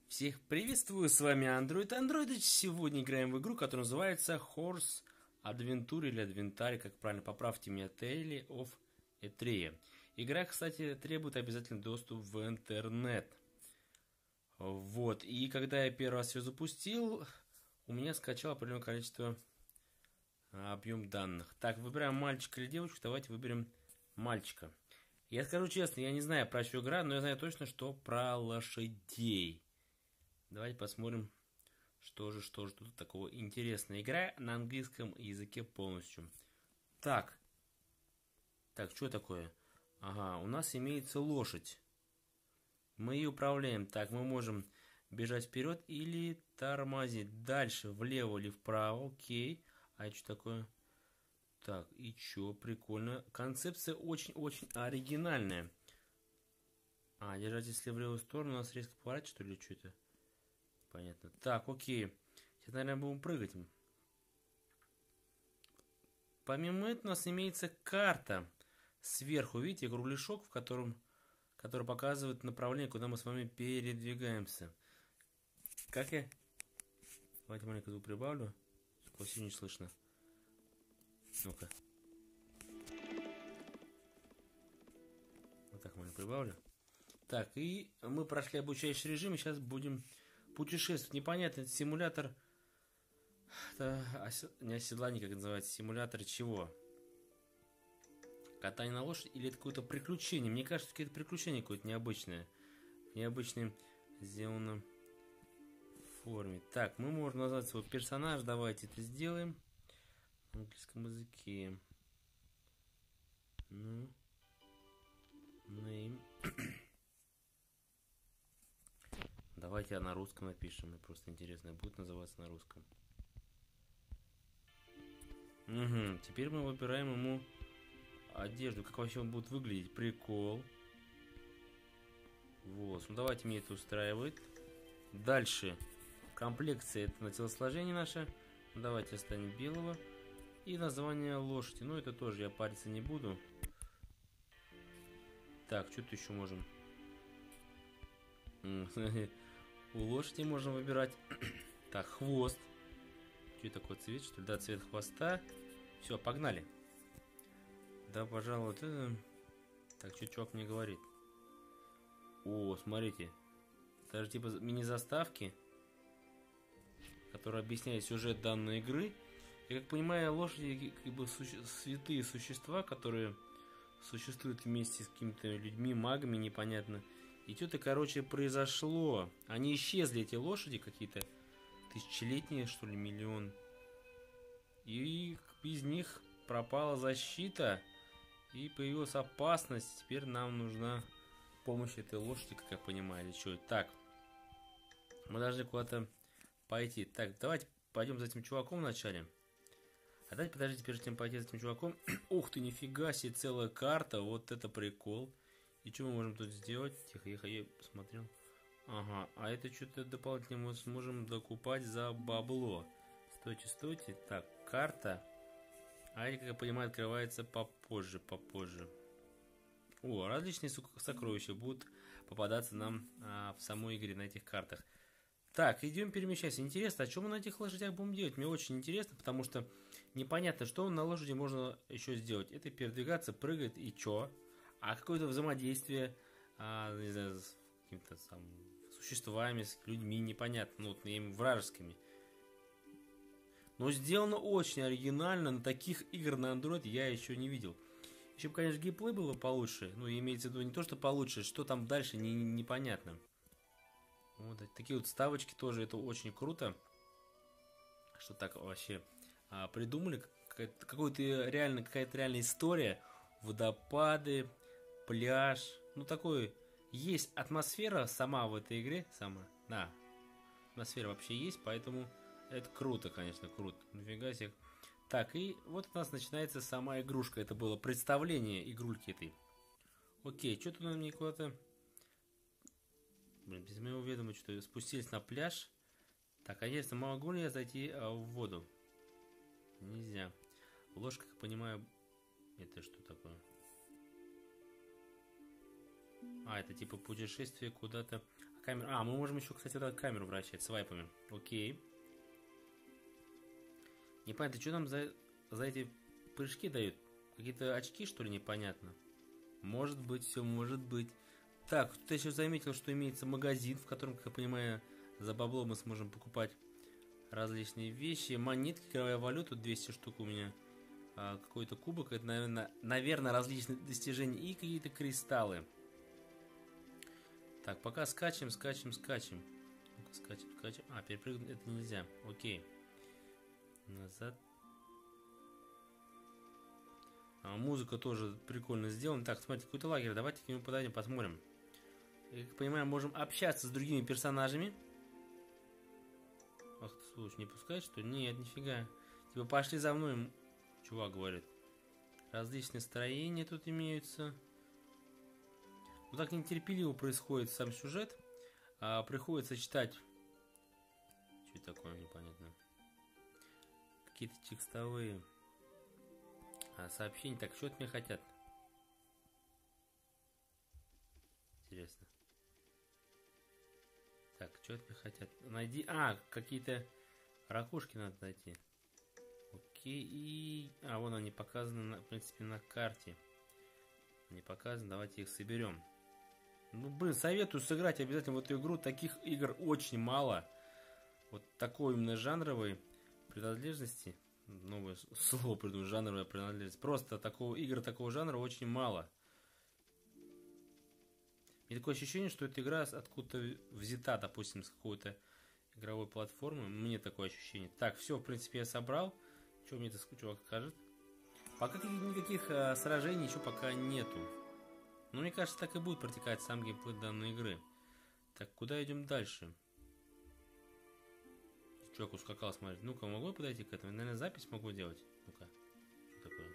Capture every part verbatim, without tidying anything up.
Всех приветствую, с вами Android Android. Сегодня играем в игру, которая называется Horse Adventure или Adventare, как правильно, поправьте меня, Tale of Etreia. Игра, кстати, требует обязательно доступ в интернет. Вот, и когда я первый раз ее запустил, у меня скачало определенное количество объем данных. Так, выбираем мальчика или девочку, давайте выберем мальчика. Я скажу честно, я не знаю про всю игру, но я знаю точно, что про лошадей. Давайте посмотрим, что же, что же тут такого интересного. Игра на английском языке полностью. Так. Так, что такое? Ага, у нас имеется лошадь. Мы ее управляем. Так, мы можем бежать вперед или тормозить. Дальше, влево или вправо. Окей. А это что такое? Так, и чё? Прикольно. Концепция очень-очень оригинальная. А, держать если в левую сторону, у нас резко поворачивать, что ли, что это? Понятно. Так, окей. Сейчас, наверное, будем прыгать. Помимо этого у нас имеется карта. Сверху, видите, кругляшок, в котором, который показывает направление, куда мы с вами передвигаемся. Как я? Давайте маленько звук прибавлю. Совсем не слышно. Ну-ка. Вот так маленько прибавлю. Так, и мы прошли обучающий режим, и сейчас будем путешествовать. Непонятно, это симулятор... Это осё... не оседлание, как это называется. Симулятор чего? Катание на лошади или это какое-то приключение? Мне кажется, это приключение какое-то необычное. Необычное сделано в форме. Так, мы можем назвать свой персонаж. Давайте это сделаем. На английском языке. Ну. Name. Давайте я на русском напишем. Мне просто интересно, будет называться на русском. Угу. Теперь мы выбираем ему одежду. Как вообще он будет выглядеть? Прикол. Вот. Ну давайте, мне это устраивает. Дальше. Комплекция это на телосложение наше. Давайте оставим белого. И название лошади. Ну это тоже я париться не буду. Так, что-то еще можем. У лошади можно выбирать. Так, хвост. Что такое, цвет, что ли? Да, цвет хвоста. Все, погнали. Да, пожалуй, вот это... Так, что чувак мне говорит? О, смотрите. Даже типа мини-заставки, которые объясняют сюжет данной игры. Я как понимаю, лошади как бы суще... святые существа, которые существуют вместе с какими-то людьми, магами, непонятно. И что-то, короче, произошло. Они исчезли, эти лошади какие-то тысячелетние, что ли, миллион. И из них пропала защита. И появилась опасность. Теперь нам нужна помощь этой лошади, как я понимаю, или что. Так. Мы должны куда-то пойти. Так, давайте пойдем за этим чуваком вначале. А давайте, подождите, прежде чем пойти за этим чуваком. Ух ты, нифига себе, целая карта. Вот это прикол. И что мы можем тут сделать? Тихо, тихо, я посмотрел. Ага, а это что-то дополнительно мы сможем докупать за бабло. Стойте, стойте. Так, карта. А это, как я понимаю, открывается попозже, попозже. О, различные сокровища будут попадаться нам а, в самой игре на этих картах. Так, идем перемещаться. Интересно, а что мы на этих лошадях будем делать? Мне очень интересно, потому что непонятно, что на лошади можно еще сделать. Это передвигаться, прыгать и что? А какое-то взаимодействие, а, не знаю, с какими-то там существами, с людьми, непонятно, ну, вот, вражескими. Но сделано очень оригинально, на таких игр на Android я еще не видел. Еще бы, конечно, геймплей было получше, ну, имеется в виду не то, что получше, что там дальше, не, не, непонятно. Вот такие вот ставочки тоже, это очень круто, что так вообще а, придумали, какой-то реально, какая-то реальная история, водопады, пляж, ну такой, есть атмосфера сама в этой игре, сама, да, атмосфера вообще есть, поэтому это круто, конечно, круто, нифига себе. Так, и вот у нас начинается сама игрушка, это было представление игрульки этой. Окей, что-то нам мне куда-то, блин, без моего ведома, что спустились на пляж. Так, конечно, могу ли я зайти а, в воду? Нельзя. Ложка, как понимаю, это что такое? А, это типа путешествие куда-то. камера... А, мы можем еще, кстати, вот камеру вращать свайпами. Окей. Непонятно, что нам за, за эти прыжки дают? Какие-то очки, что ли, непонятно? Может быть, все может быть. Так, тут я еще заметил, что имеется магазин, в котором, как я понимаю, за бабло мы сможем покупать различные вещи. Монетки, игровая валюта, двести штук у меня. А, какой-то кубок, это, наверное, наверное, различные достижения и какие-то кристаллы. Так, пока скачем, скачем, скачем. Скачем, скачем. А, перепрыгнуть это нельзя. Окей. Назад. А, музыка тоже прикольно сделана. Так, смотрите, какой-то лагерь. Давайте к нему подойдем, посмотрим. Я как понимаю, можем общаться с другими персонажами. Ах ты, слушай, не пускай, что ли? Нет, нифига. Типа, пошли за мной, чувак говорит. Различные строения тут имеются. Вот так нетерпеливо происходит сам сюжет. А, приходится читать. Что это такое, непонятно. Какие-то текстовые а, сообщения. Так, что от меня хотят? Интересно. Так, что от меня хотят? Найди... А, какие-то ракушки надо найти. Окей, и... А, вон они показаны, на, в принципе, на карте. Не показаны, давайте их соберем. Ну, блин, советую сыграть обязательно в эту игру. Таких игр очень мало. Вот такой именно жанровой принадлежности. Новое слово придумал, жанровая принадлежность. Просто такого игр такого жанра очень мало. И такое ощущение, что эта игра откуда-то взята, допустим, с какой-то игровой платформы. Мне такое ощущение. Так, все, в принципе, я собрал. Что мне это чувак скажет? Пока никаких а, сражений еще пока нету. Но мне кажется, так и будет протекать сам геймплей данной игры. Так, куда идем дальше? Чувак ускакал, смотрит. Ну-ка, могу я подойти к этому? Наверное, запись могу делать. Ну-ка, что такое?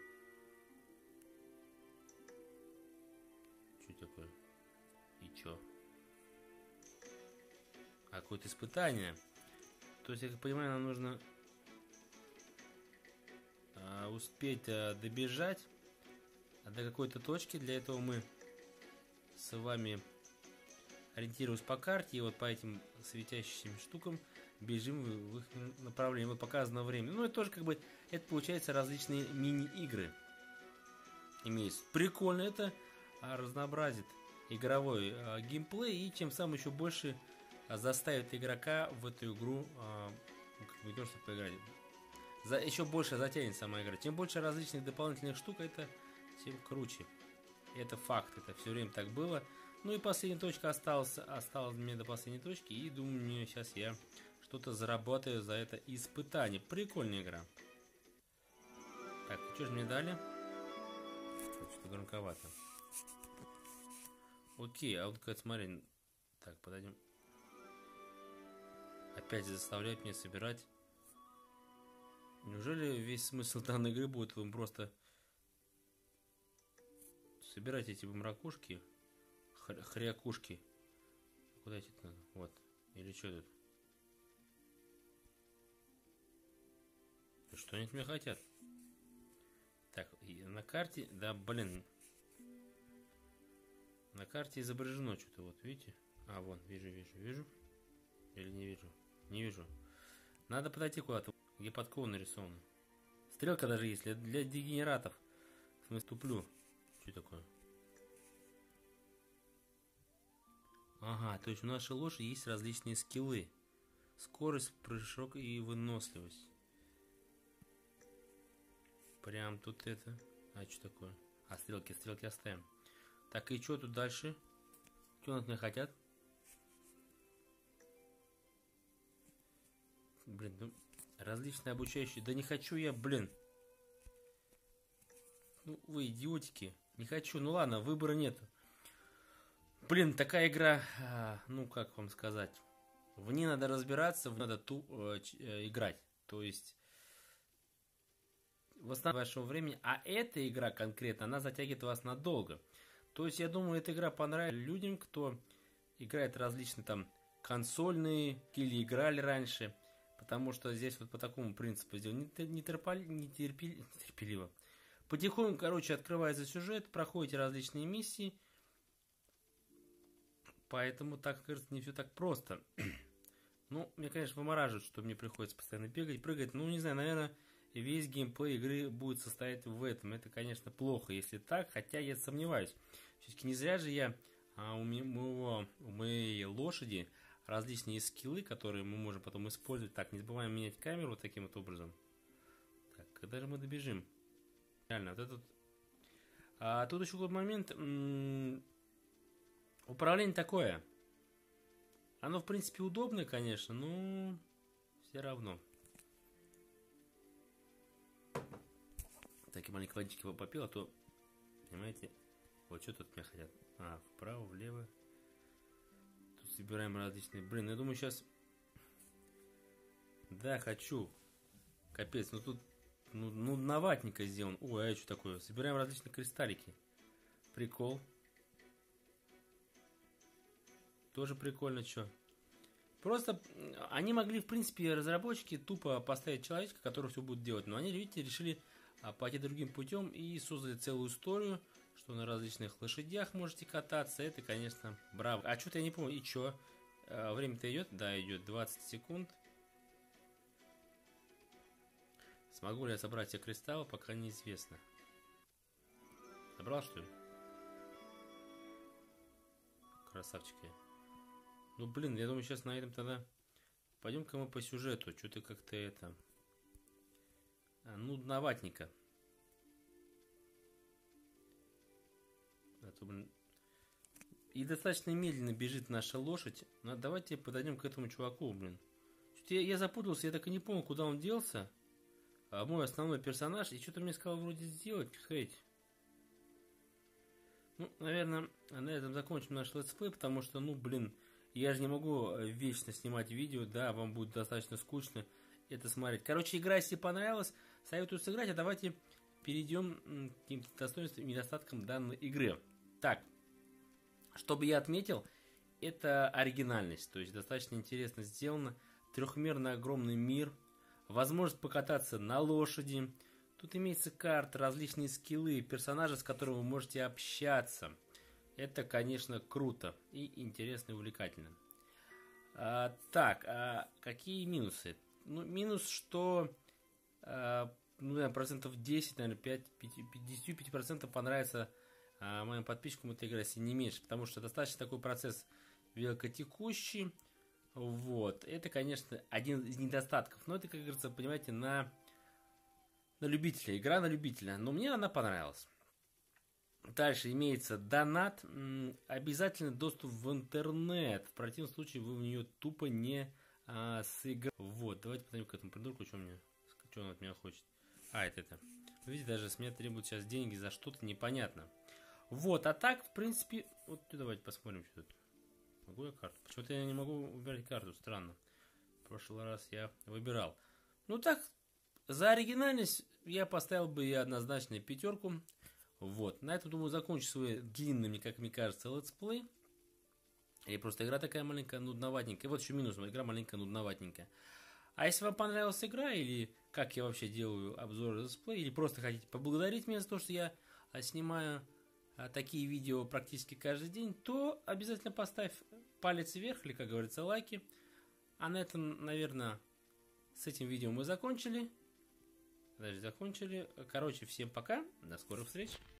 Что такое? И чё? А, какое-то испытание. То есть, я как понимаю, нам нужно а, успеть а, добежать до какой-то точки. Для этого мы с вами ориентируемся по карте. И вот по этим светящимся штукам бежим в их направлении. Вот показано время. Ну, это тоже как бы, это получается различные мини-игры. Имеется. Прикольно это а, разнообразит игровой а, геймплей и тем самым еще больше а, заставит игрока в эту игру а, ну, как бы не то, что поиграть. За, еще больше затянет сама игра. Чем больше различных дополнительных штук, это тем круче. Это факт, это все время так было. Ну и последняя точка осталась, осталась мне до последней точки. И думаю, мне сейчас я что-то заработаю за это испытание. Прикольная игра. Так, что же мне дали? Что-то громковато. Окей, а вот как смотри. Так, подойдем. Опять заставляет меня собирать. Неужели весь смысл данной игры будет вам просто собирать эти бумракушки, хр хрякушки? Куда идти надо? Вот. Или что тут? Что они от меня хотят? Так, и на карте, да, блин. На карте изображено что-то, вот, видите? А, вон, вижу, вижу, вижу. Или не вижу? Не вижу. Надо подойти куда-то, где подкова нарисована. Стрелка даже есть, для, для дегенератов. В смысле, туплю. Что такое? Ага, то есть у нашей лошади есть различные скиллы. Скорость, прыжок и выносливость. Прям тут это. А что такое? А, стрелки, стрелки оставим. Так, и что тут дальше? Что от меня хотят? Блин, ну, различные обучающие. Да не хочу я, блин. Ну, вы идиотики. Не хочу. Ну ладно, выбора нет. Блин, такая игра, а, ну как вам сказать. В ней надо разбираться, в ней надо ту, э, э, играть. То есть в основном вашего времени. А эта игра конкретно, она затягивает вас надолго. То есть я думаю, эта игра понравится людям, кто играет различные там консольные или играли раньше. Потому что здесь вот по такому принципу сделано нетерпеливо. нетерпеливо. Потихоньку, короче, открывается сюжет, проходите различные миссии. Поэтому, так кажется, не все так просто. Ну, мне, конечно, вымораживает, что мне приходится постоянно бегать, прыгать. Ну, не знаю, наверное, весь геймплей игры будет состоять в этом. Это, конечно, плохо, если так, хотя я сомневаюсь. Все-таки не зря же я а, у, моего, у моей лошади различные скиллы, которые мы можем потом использовать. Так, не забываем менять камеру вот таким вот образом. Так, когда же мы добежим? Реально, вот этот... А тут еще какой момент. М-м, управление такое. Оно, в принципе, удобное, конечно, но все равно. Так, и маленькие водички попил, а то, понимаете, вот что тут меня хотят. А, вправо, влево. Тут собираем различные... Блин, я думаю, сейчас... Да, хочу. Капец, ну тут... Ну, ну наватника сделан. Ой, а что такое? Собираем различные кристаллики. Прикол. Тоже прикольно, что. Просто они могли, в принципе, разработчики тупо поставить человечка, который все будет делать. Но они, видите, решили пойти другим путем и создали целую историю, что на различных лошадях можете кататься. Это, конечно, браво. А что-то я не помню. И что? Время-то идет? Да, идет двадцать секунд. Смогу ли я собрать все кристаллы, пока неизвестно. Собрал, что ли? Красавчики. Ну, блин, я думаю, сейчас на этом тогда... Пойдем-ка мы по сюжету. Что-то как-то это... А, нудноватненько. А то, блин... И достаточно медленно бежит наша лошадь. Но давайте подойдем к этому чуваку, блин. Я, я запутался, я так и не помню, куда он делся. А мой основной персонаж. И что-то мне сказал вроде сделать. Хейть. Ну, наверное, на этом закончим наш летсплей, потому что, ну, блин... Я же не могу вечно снимать видео, да, вам будет достаточно скучно это смотреть. Короче, игра, если понравилась, советую сыграть, а давайте перейдем к каким-то достоинствам и недостаткам данной игры. Так, чтобы я отметил, это оригинальность, то есть достаточно интересно сделано, трехмерный огромный мир, возможность покататься на лошади, тут имеется карта, различные скиллы, персонажи, с которыми вы можете общаться. Это, конечно, круто и интересно и увлекательно. А, так, а какие минусы? Ну, минус, что а, ну, наверное, процентов десять, наверное, пять, пятьдесят пять процентов понравится а, моим подписчикам эта игра, если не меньше, потому что достаточно такой процесс великотекущий. Вот, это, конечно, один из недостатков, но это, как говорится, понимаете, на, на любителя, игра на любителя, но мне она понравилась. Дальше имеется донат, обязательно доступ в интернет, в противном случае вы в нее тупо не а, сыграете. Вот, давайте подойдем к этому придурку, что, мне, что он от меня хочет. А, это это. Видите, даже с меня требуют сейчас деньги за что-то непонятно. Вот, а так, в принципе, вот давайте посмотрим, что тут. Могу я карту? Почему-то я не могу выбирать карту, странно. В прошлый раз я выбирал. Ну так, за оригинальность я поставил бы я однозначно пятерку. Вот, на этом, думаю, закончу свой длинный, мне как мне кажется, летсплей. И просто игра такая маленькая, нудноватенькая. Вот еще минус, игра маленькая, нудноватенькая. А если вам понравилась игра, или как я вообще делаю обзор летсплей, или просто хотите поблагодарить меня за то, что я снимаю такие видео практически каждый день, то обязательно поставь палец вверх, или, как говорится, лайки. А на этом, наверное, с этим видео мы закончили. Даже закончили. Короче, всем пока. До скорых встреч.